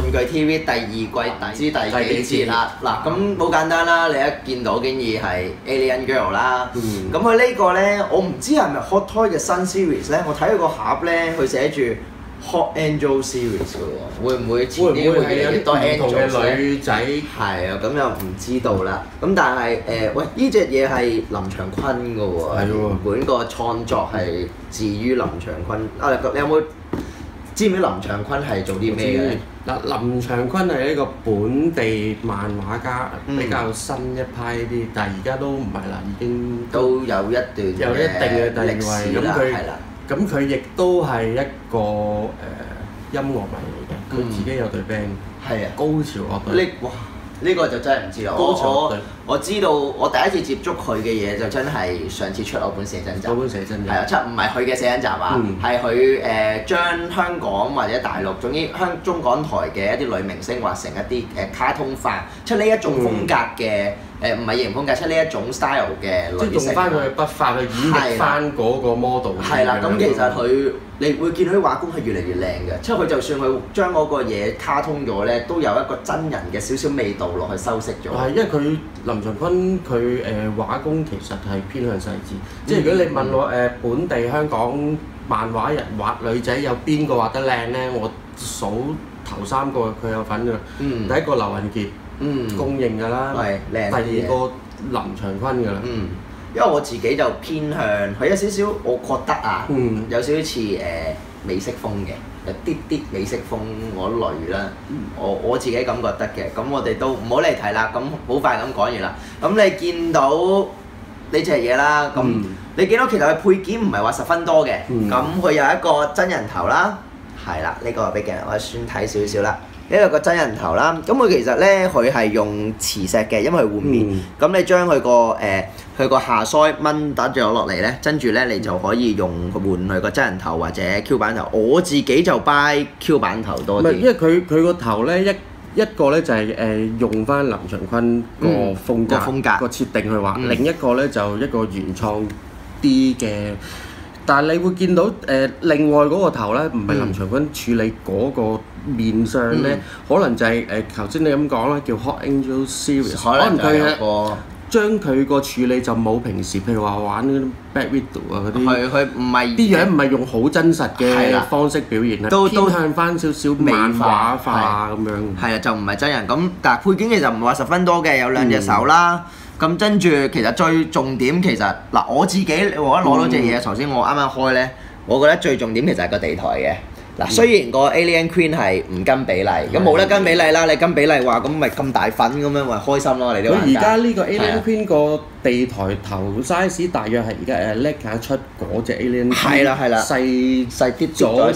具 TV 第二季第幾節啦？嗱，咁好簡單啦，你一見到竟然係 Alien Girl 啦。咁佢呢個咧，我唔知係咪 Hot Toy 嘅新 series 咧？我睇佢個盒咧，佢寫住 Hot Angel Series 嘅喎，會唔會遲啲會越嚟越多 Angel 嘅女仔？ 係啊，咁又唔知道啦。咁但係喂，呢隻嘢係林長坤嘅喎， 係喎， 本個創作係自於林長坤。你有冇知唔知林長坤係做啲咩嘅？ 嗱，林長坤係一個本地漫畫家，比較新一派啲，但係而家都唔係啦，已經都有一段有一定嘅地位。咁佢亦都係一個音樂迷嚟嘅，佢自己有隊 band， 係啊，高潮樂隊。哇！呢個就真係唔知啦。我知道我第一次接觸佢嘅嘢就真係上次出我本寫真集。嗰本寫真集係啊，唔係佢嘅寫真集啊，係佢將香港或者大陸總之中港台嘅一啲女明星畫成一啲卡通化，出呢一種風格嘅唔係型風格，出呢一種 style 嘅女星。即係用翻佢嘅筆法去演繹翻嗰個 model。係啦，咁其實佢你會見到啲畫工係越嚟越靚嘅，即係佢就算佢將嗰個嘢卡通咗咧，都有一個真人嘅少少味道落去修飾咗。係，因為佢林長坤佢畫工其實係偏向細緻，即係如果你問我本地香港漫畫人畫女仔有邊個畫得靚咧？我數頭3個佢有份㗎。第一個劉雲傑，公認㗎啦。係靚。第2個林長坤㗎啦。因為我自己就偏向佢有少少，我覺得啊，有少少似美式風嘅，有啲美式風嗰類啦。我自己咁覺得嘅，咁我哋都唔好嚟睇啦。咁好快咁講完啦。咁你見到呢隻嘢啦，咁你見到其實佢配件唔係話十分多嘅，咁佢有一個真人頭啦，係啦，呢個俾鏡我算睇少少啦。呢個個真人頭啦，咁佢其實咧佢係用磁石嘅，因為佢換面。咁你將佢個下腮掹打咗落嚟咧，跟住咧你就可以用換佢個真人頭或者 Q 版頭。我自己就 buy Q 版頭多啲。唔係，因為佢個頭咧一個咧就係用翻林長坤個風格個設定去畫，另一個咧就一個原創啲嘅。但係你會見到另外嗰個頭咧，唔係林長坤處理嗰個面相咧，可能就係頭先你咁講啦，叫 Hot Angel Series， 可能佢將佢個處理就冇平時譬如話玩嗰啲 Black Widow 啊嗰啲，佢唔係啲樣唔係用好真實嘅方式表現啦，都向翻少少漫畫化咁樣。係啊，就唔係真人咁，但係配件其實唔係話十分多嘅，有2隻手啦。咁跟住其實最重點其實嗱我自己我一攞到隻嘢，頭先我啱啱開咧，我覺得最重點其實係個地台嘅。嗱，雖然個 Alien Queen 係唔跟比例，咁冇得跟比例啦，你跟比例話咁咪咁大份咁樣咪開心咯，你啲玩家。佢而家呢個 Alien Queen 個地台頭 size 大約係而家Lega出嗰隻 Alien Queen， 係啦細啲咗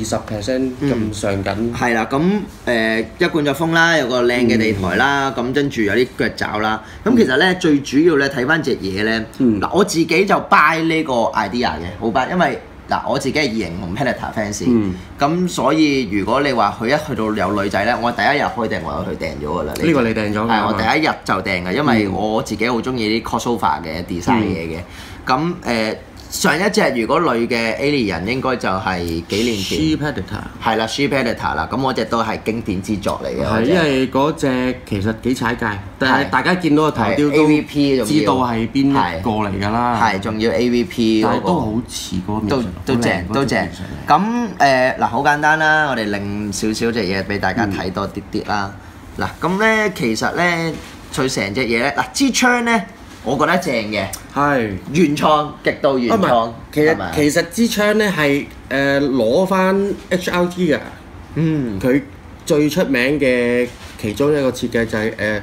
20% 咁上緊。係啦，咁一罐就風啦，有個靚嘅地台啦，咁跟住有啲腳爪啦。咁其實咧最主要咧睇翻隻嘢咧，嗱我自己就 buy 呢個 idea 嘅，好 buy，因為嗱我自己係異形同 Predator fans，咁所以如果你話佢一去到有女仔咧，我第一日開訂我就去訂咗㗎啦。呢個你訂咗？係我第一日就訂嘅，因為我自己好中意啲 crossover 嘅 design 嘢嘅。咁上一隻如果女嘅 Alien 應該就係幾年前。She Predator。係啦 She Predator 啦，咁嗰隻都係經典之作嚟嘅。係因為嗰隻其實幾踩界，但係大家見到個頭雕都知道係邊一個嚟㗎啦。係，仲要 AVP，但係都好似嗰個都正。咁嗱好簡單啦，我哋另少少隻嘢俾大家睇多啲啦。嗱咁咧其實咧佢成隻嘢咧嗱支槍咧。我覺得正嘅，係原創，極度原創。其實支槍咧係攞翻 HRT 嘅，佢最出名嘅其中一個設計就係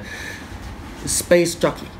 Space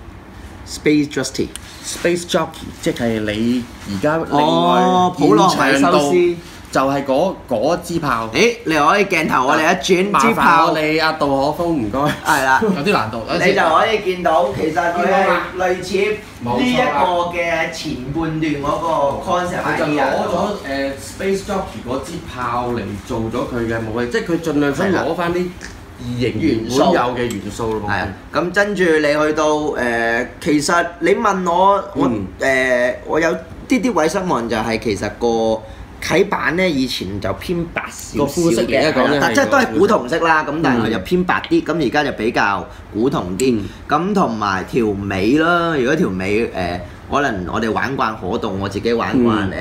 Jockey，即係你而家另外普羅米修斯。就係嗰支炮。誒，你可以鏡頭我哋一轉支炮，我哋阿杜可風唔該。係啦，有啲難度。你就可以見到，其實佢係類似呢一個嘅前半段嗰個 concept。佢就攞咗Space Jockey 嗰支炮嚟做咗佢嘅武器，即係佢盡量想攞翻啲異形原本有嘅元素咯。係啊，咁跟住你去到其實你問我有啲位失望就係其實個啟版咧以前就偏白少少嘅， 但即係都係古銅色啦。咁但係佢就偏白啲，咁而家就比較古銅啲。咁同埋條尾啦，如果條尾可能我哋玩慣可動，我自己玩慣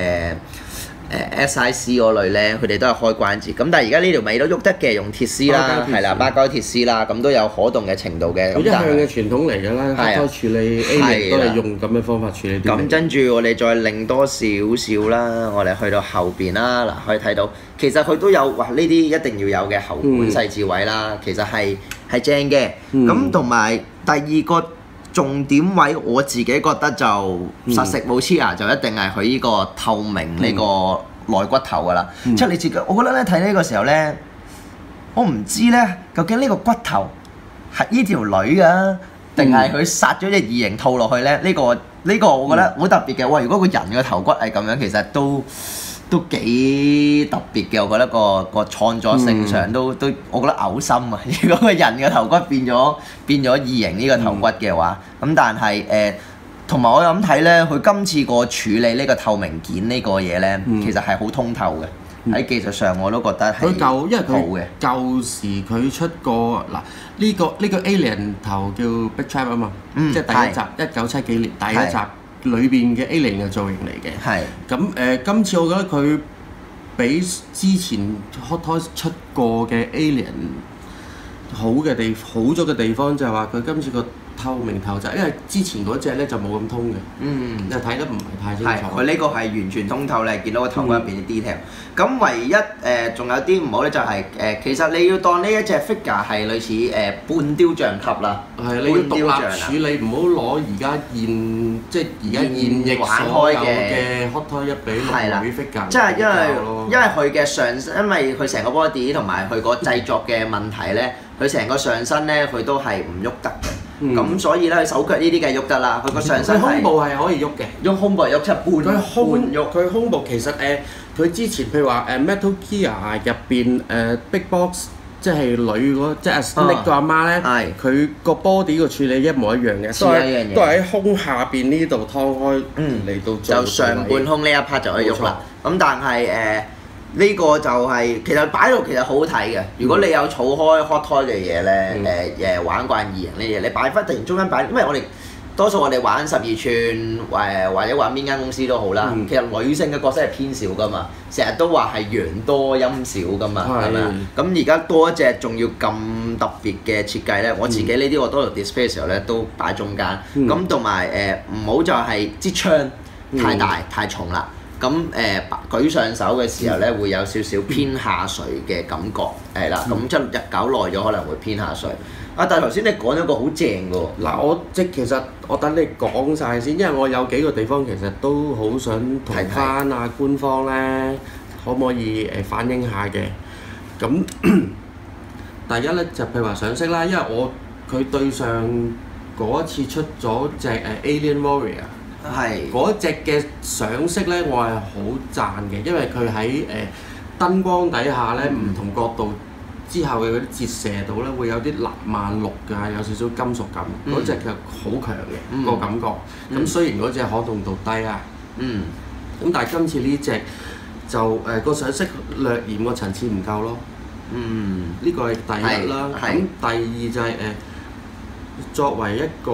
SIC 嗰類咧，佢哋都係開關節。咁但係而家呢條尾都喐得嘅，用鐵絲啦，係啦，巴膠鐵絲啦，咁都有可動嘅程度嘅。 咁一向嘅傳統嚟㗎啦，好多處理 A 型都係用咁嘅方法處理。 咁跟住我哋再擰多少少啦，我哋去到後邊啦，嗱可以睇到，其實佢都有哇呢啲一定要有嘅喉管細節位啦，其實係正嘅。咁同埋第二個重點位，我自己覺得就實食冇黐牙，就一定係佢呢個透明呢個內骨頭㗎啦。即係你自己，我覺得咧睇呢個時候咧，我唔知咧究竟呢個骨頭係呢條女啊，定係佢殺咗隻異形套落去咧？呢個我覺得好特別嘅。哇！如果個人嘅頭骨係咁樣，其實都幾特別嘅，我覺得個創作性上都我覺得嘔心啊！如果個人嘅頭骨變咗異形呢個頭骨嘅話，咁但係同埋我咁睇咧，佢今次個處理呢個透明件呢個嘢咧，其實係好通透嘅。喺技術上我都覺得係好嘅。因為佢舊時佢出過嗱呢個 Alien 頭叫 Big Trap 啊嘛，即係第一集1970幾年第一集。裏邊嘅 Alien 嘅造型嚟嘅，係咁今次我覺得佢比之前 Hot Toys 出過嘅 Alien 好咗嘅地方就係話佢今次個透明頭就因為之前嗰隻咧就冇咁通嘅，又睇得唔係太清楚。 佢呢個係完全通透，你見到個頭骨入邊啲 detail。咁唯一仲有啲唔好咧，就係其實你要當呢一隻 figure 係類似半雕像級啦。 係你要獨立處理，唔好攞而家現役玩開嘅 Hot Toy 1比6 figure。 即係因為佢嘅上身，因為佢成個 body 同埋佢個製作嘅問題咧，佢成個上身咧佢都係唔喐得嘅。咁所以咧，佢手腳呢啲梗係喐得啦。佢個上身胸部係可以喐嘅， 用胸部喐出半喐。 佢胸部其實佢之前譬如話Metal Gear 入邊Big Boss 即係女嗰即係 Snake 個阿媽咧，佢個 body 個處理一模一樣嘅，都係喺胸下邊呢度劏開嚟到做。 就上半胸呢一 part 就可以喐啦。咁但係呢個就係其實擺到其實好好睇嘅。如果你有儲開 Hot Toy 嘅嘢咧，玩慣異形呢嘢，你擺翻突然中間擺，因為我哋多數我哋玩12寸或者玩邊間公司都好啦。其實女性嘅角色係偏少噶嘛，成日都話係陽多陰少噶嘛，係咪啊？咁而家多一隻仲要咁特別嘅設計咧，我自己呢啲我多數 display 嘅時候咧都擺中間。咁同埋唔好就係支槍太大太重啦。咁舉上手嘅時候咧，會有少少偏下垂嘅感覺，係啦。咁即係日久耐咗可能會偏下垂。但係頭先你講咗個好正嘅喎。 嗱，其實我等你講晒先，因為我有幾個地方其實都好想同翻官方咧，可唔可以反映下嘅？咁第一咧就譬如話上色啦，因為佢對上嗰一次出咗隻Alien Warrior。嗰隻嘅上色咧，我係好讚嘅，因為佢喺燈光底下咧，唔同角度之後嘅嗰啲折射度咧，會有啲藍萬綠㗎，有少少金屬感。嗰隻就好強嘅個感覺。咁雖然嗰隻可動度低啊，咁但係今次呢隻就個上色略嫌個層次唔夠咯。呢個係第一啦。咁第二就係作為一個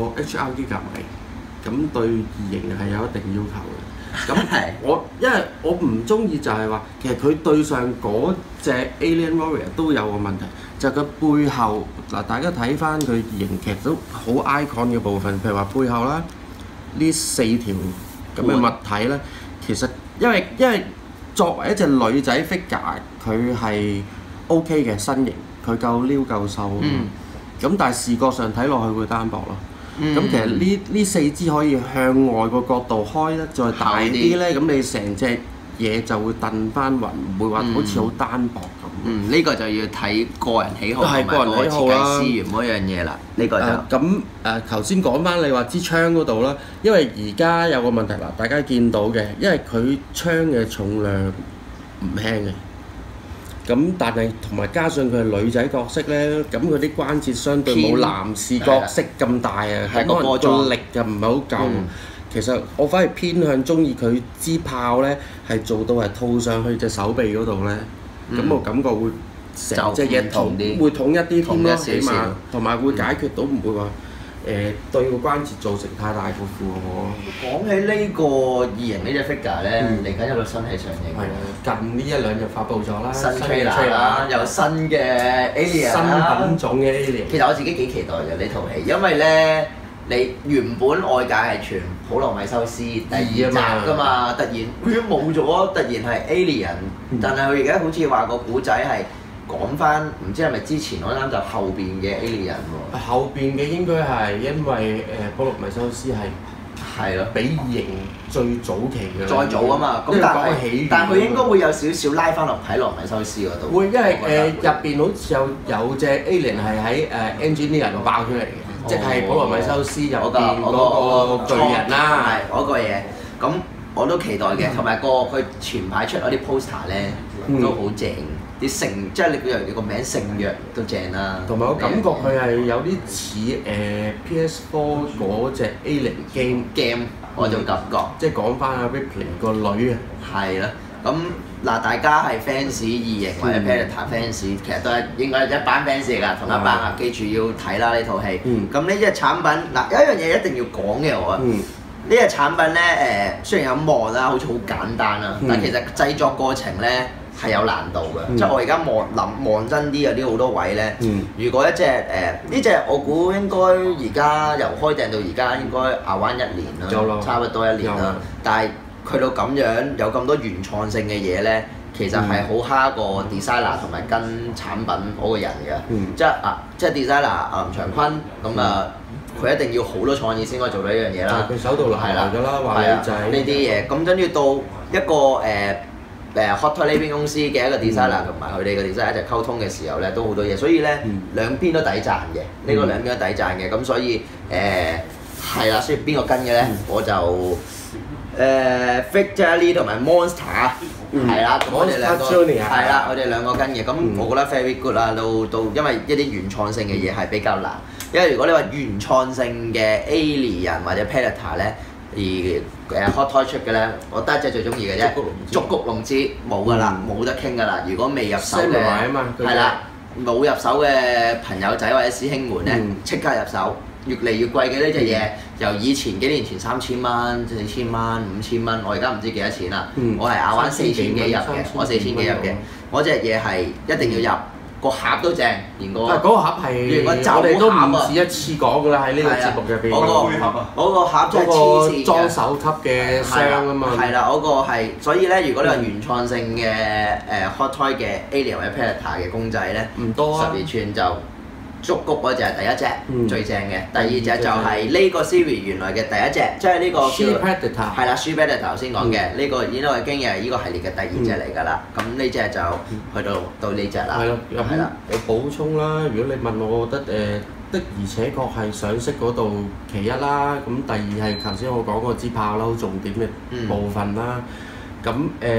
HR 機甲迷。咁對異形係有一定要求嘅。咁因為我唔中意就係話，其實佢對上嗰隻 Alien Warrior 都有個問題，就係佢背後嗱，大家睇翻佢異形其實都好 icon 嘅部分，譬如話背後啦，呢4條咁嘅物體咧，其實因為作為一隻女仔 figure，佢係 OK 嘅身形，佢夠撩夠瘦，咁但係視覺上睇落去會單薄咯。咁其實呢4支可以向外個角度開得再大啲咧，咁你成隻嘢就會燉翻勻，唔會話好似好單薄咁。 呢個就要睇個人喜好同埋個設計師員嗰樣嘢啦。呢個就咁頭先講翻你話支槍嗰度啦，因為而家有個問題嗱，大家見到嘅，因為佢槍嘅重量唔輕嘅。咁但係同埋加上佢係女仔角色咧，咁佢啲關節相對冇男士角色咁大啊，可能個力就唔係好夠。 其實我反而偏向中意佢支炮咧係做到係套上去隻手臂嗰度咧，咁我感覺會成隻嘢會統一啲添咯，起碼同埋會解決到唔會話對個關節造成太大個負荷。 講起呢個異形呢隻 figure 咧，嚟緊有個新戲上映。 係啊，近呢1-2日發布咗啦， 新 trailer 啦，有新嘅 alien 啦， 新品種嘅 alien。 其實我自己幾期待嘅呢套戲，因為咧你原本外界係傳普羅米修斯第2集㗎嘛，突然佢冇咗，突然係 alien，但係佢而家好似話個古仔係講翻，唔知係咪之前嗰單就後邊嘅 alien 喎？ 後邊嘅應該係因為普羅米修斯係咯，比異形最早期嘅。再早啊嘛，咁但係佢應該會有少少拉翻落睇羅米修斯嗰度。會，因為入邊好似有隻 alien 係喺Engineer 度爆出嚟嘅，即係普羅米修斯入邊嗰個巨人啦。 係嗰個嘢，咁我都期待嘅，同埋佢前排出嗰啲 poster 咧都好正。啲聖即係你個名聖約都正啦， 同埋我感覺佢係有啲似PS4 嗰隻 Alien game 嗰種感覺， 即係講翻阿 Ripley 個女啊。 係啦，咁嗱，大家係 fans 異形或者 Predator fans，其實都係應該一班 fans 嚟㗎，同一班啊，記住要睇啦呢套戲。咁呢隻產品嗱有一樣嘢一定要講嘅我啊，呢隻產品咧雖然有望啦，好似好簡單啦，但其實製作過程咧係有難度嘅，即係我而家望真啲有啲好多位咧。如果一隻呢隻我估應該而家由開訂到而家應該亞灣1年啦，差不多1年啦。但係去到咁樣有咁多原創性嘅嘢咧，其實係好蝦個 designer 同埋跟產品嗰個人嘅。即係 designer 林長坤咁啊，佢一定要好多創意先可以做到呢樣嘢啦。 佢手到拿來㗎啦，話你就係呢啲嘢。咁跟住到一個Hot Toy 呢邊公司嘅一個 designer 同埋佢哋嘅 designer 一齊溝通嘅時候咧，都好多嘢，所以咧兩邊都抵賺嘅，呢個兩邊都抵賺嘅，咁所以係啦，所以邊個跟嘅咧，我就Victor Lee 同埋 Monster 係啦，咁我哋兩個係啦，我哋兩個跟嘅，咁我覺得 very good 啦，到因為一啲原創性嘅嘢係比較難，因為如果你話原創性嘅 Alien 或者 Predator 咧。而Hot Toy 出嘅咧，我得一隻最中意嘅啫，竹谷龍之冇㗎啦，冇得傾㗎啦。如果未入手嘅，係啦，冇入手嘅朋友仔或者師兄們咧，即刻入手。越嚟越貴嘅呢隻嘢，由以前幾年前3000蚊、4000蚊、5000蚊，我而家唔知幾多錢啦。我係亞灣4000幾入嘅，我4000幾入嘅。嗰隻嘢係一定要入。個盒都正，連個盒係我哋都唔止一次講㗎啦，喺呢個節目入邊。 嗰個盒真係黐線嘅， 裝手級嘅箱啊嘛。 係啦，嗰個係，所以咧，如果你話原創性嘅Hot Toy 嘅 Alien 或者 Predator 嘅公仔咧， 唔多啊 ，12寸就竹谷嗰隻係第一隻最正嘅，第二隻就係呢個 series 原來嘅第一隻，即係呢個 She Predator 係啦 She Predator 頭先講嘅呢個已經係經係呢個系列嘅第2隻嚟㗎啦。咁呢隻就去到呢隻啦。 係咯，係啦。有補充啦，如果你問我，我覺得的而且確係上色嗰度其一啦。咁第二係頭先我講嗰支炮啦，好重點嘅部分啦。咁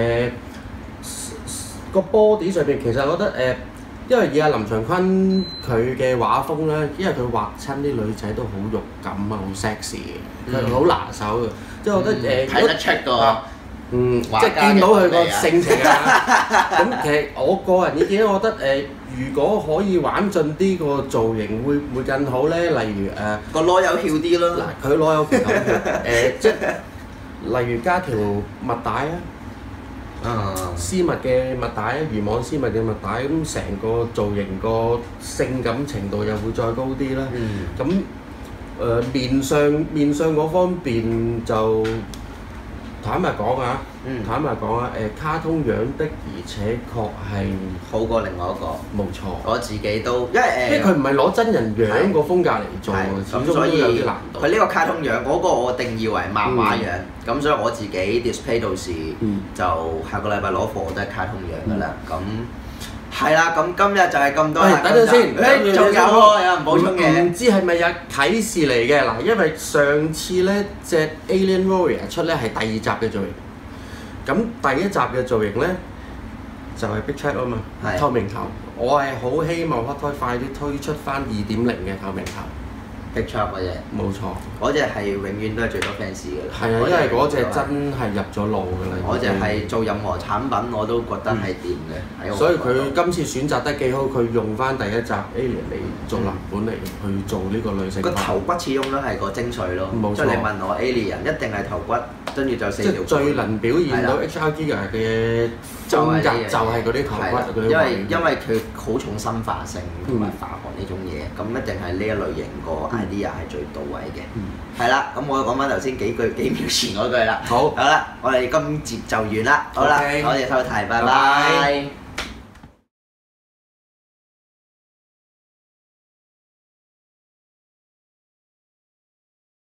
個 body 上邊其實我覺得因為以阿林長坤佢嘅畫風咧，因為佢畫親啲女仔都好肉感啊，好 sexy 嘅，佢好拿手嘅，即係我覺得睇得出個即係見到佢個性情啊。咁其實我個人意見，我覺得如果可以玩盡啲個造型，會唔會更好咧？例如個攞有翹啲咯。 嗱，佢攞有翹即係例如加條襪帶啊。絲襪嘅襪帶，魚網絲襪嘅襪帶，咁成個造型個性感程度又會再高啲啦。咁面上嗰方面就坦白講啊，卡通樣的而且確係好過另外一個。冇錯，我自己都因為佢唔係攞真人樣個風格嚟做，始終都有啲難度。 佢呢個卡通樣嗰個我定義為漫畫樣，咁所以我自己 display 到時就下個禮拜攞貨都係卡通樣㗎啦。咁係啦，咁今日就係咁多啦。 等陣先， 仲有喎，有人補充嘅。 唔知係咪有啟示嚟嘅嗱？因為上次咧隻 Alien Warrior 出咧係第2集嘅造型，咁第1集嘅造型咧就係 Big Trap 啊嘛，透明頭。我係好希望 Hot Toy 快啲推出翻2.0嘅透明頭。 Big Chop 嗰隻。 冇錯。 嗰隻係永遠都係最多 fans 㗎啦。 係啊，因為嗰隻真係入咗腦㗎啦。 嗰隻係做任何產品我都覺得係掂嘅。 所以佢今次選擇得幾好，佢用翻第一集 Alien 嚟做藍本嚟去做呢個女性。 個頭骨始終都係個精髓咯。 冇錯。 即係你問我 Alien 一定係頭骨，跟住就4條。 即係最能表現到 HR Giga 嘅風格就係嗰啲頭骨嗰啲位。 因為佢好重生化性同埋化學呢種嘢，咁一定係呢一類型個 idea 係最到位嘅。係啦，咁我講翻頭先幾秒前嗰句啦。好啦，我哋今節就完啦。好啦，多謝收睇，拜拜。